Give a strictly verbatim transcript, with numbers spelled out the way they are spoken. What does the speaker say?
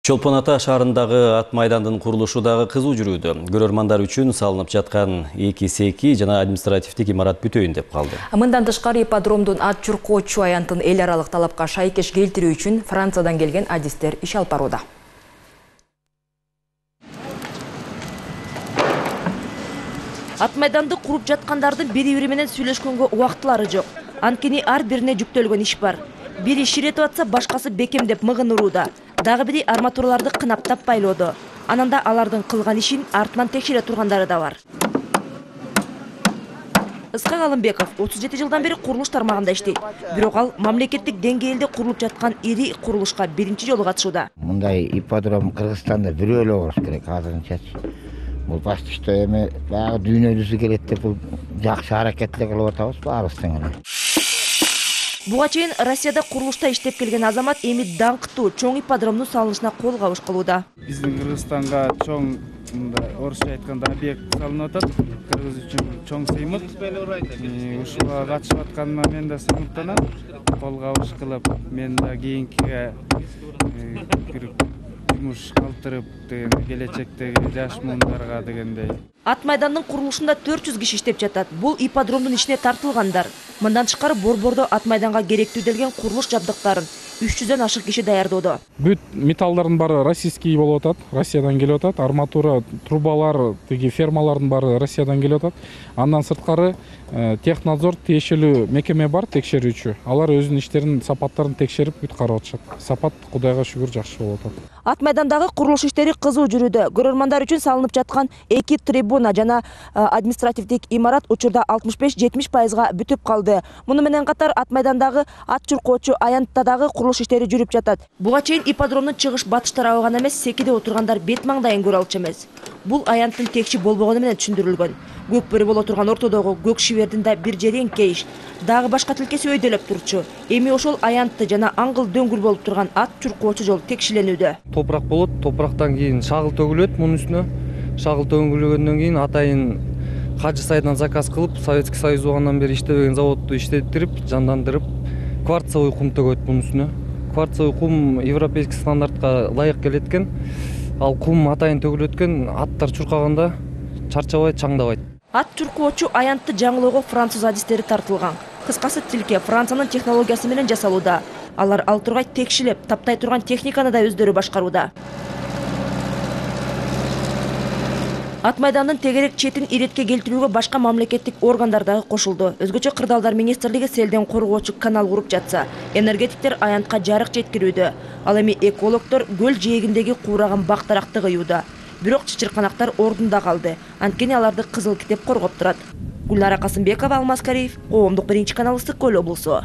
Чолпон Ата шаарындагы ат майдандын курулушу дагы кызуу жүрүүдө. Көрөрмандар үчүн салынып жаткан эки сейки жана административдик имарат бүтөйүн деп калды. Мындан тышкары ипподромдун ат чуркоочу аянтын эл аралык талапка шайкеш келтирүү үчүн Франциядан келген адистер иш алып барууда. Ат майданды куруп жаткандардын бири-бири менен сүйлөшкөнгө убактылары жок. Анткени ар бирине жүктөлгөн иш бар. Бири ширетип атса, башкасы бекемдеп мыгынууда. Дагы бири арматураларды кынаптап байлоодо. Ананда алардын кылган ишин артынан текшере тургандары да бар. Ысқақ Алымбеков отуз жети жылдан бери курулуш тармагында иштейт. Бирок ал мамлекеттик деңгээлде курулуп жаткан ири курулушка биринчи жолу катышууда. Мындай ипподром Кыргызстанда бирөө эле болуш керек азырынчачы. Бул башты что эми баягы дүйнө жүзү келет деп бул жакшы аракет эле кылып атабыз баарыбыз тең эле. Буга чейин Россияда курулушта иштеп келген азамат эми даңктуу чоң ипподромдун салынышына кол кабыш кылууда. Биздин Кыргызстанга чоң, орусча айтканда, объект салынып атат. Кыргыз үчүн чоң сыймык. Ушуга катышып атканыма мен да сыймыктанам. Кол кабыш кылып, мен да кийинкиге жумуш калтырып, келечектеги жаш муундарга дегендей. Ат майдандын курулушунда төрт жүз киши иштеп жатат. Бул ипподромдун ишине тартылгандар. Мындан тышкары борбордо ат майданга керектүү делген курулуш жабдыктарын үч жүздөн ашык киши даярдоодо. Бүт металлдардын баары российский болуп атат, Россиядан келип атат. Арматура, трубалар, тиги фермалардын баары Россиядан келип атат. Андан сырткары технадзор тиешелүү мекеме бар текшерүүчү. Алар өзүнүн иштерин, сапаттарын текшерип бүт карап атышат. Сапат Кудайга шүгүр жакшы болуп атат. Ат майдандагы курулуш иштери кызуу жүрүүдө. Көрөрмандар үчүн салынып жаткан эки трибуна жана административдик имарат учурда алтымыш беш жетимиш пайызга бүтүп калды. Муну менен катар ат майдандагы ат чуркоочу аянтта дагы курулуш иштери жүрүп жатат. Буга чейин ипподромдун чыгыш батыш тарабы гана эмес, секиде отургандар бет маңдайын көрө алчу эмес. Бул аянттын текчи болбогону менен түшүндүрүлгөн. Көк бөрү боло турган ортодогу көк шибердин да бир жери эңкейиш, дагы башка тилкеси өйдөлөп турчу. Эми ошол аянтты жана аңгыл дөңгүл болуп турган ат чуркоочу жол текшиленүүдө. Топурак болот, топурактан кийин шагыл төгүлөт мунун үстүнө. Шагыл төгүлгөндөн кийин атайын Кажы сайдан заказ кылып, Советский Союз угандан бери иштебеген заводду иштеттирип, жандандырып, кварцевый кум төгөт мунун үстүнө. Кварцевый кум европейский стандартка ылайык келет экен. Ал кум атайын төгүлөт экен, аттар чуркаганда чарчабайт, чаңдабайт. Ат чуркоочу аянтты жаңылоого француз адистери тартылган. Кыскасы тилке Франциянын технологиясы менен жасалууда. Алар ал тургай текшилеп, таптай турган техниканы да өздөрү башкарууда. Ат майдандын тегерек четин иретке келтирүүгө башка мамлекеттик органдар дагы кошулду. Өзгөчө Кырдаалдар министрлиги селден коргоочу канал куруп жатса, энергетиктер аянтка жарык жеткирүүдө. Ал эми экологдор көл жээгиндеги куураган бактаракты кыюуда. Бирок чычырканактар ордунда калды. Анткени аларды Кызыл китеп коргоп турат. Гүлнара Касымбекова, Алмаз Кариев, Коомдук биринчи канал, Ысык Көл облусу.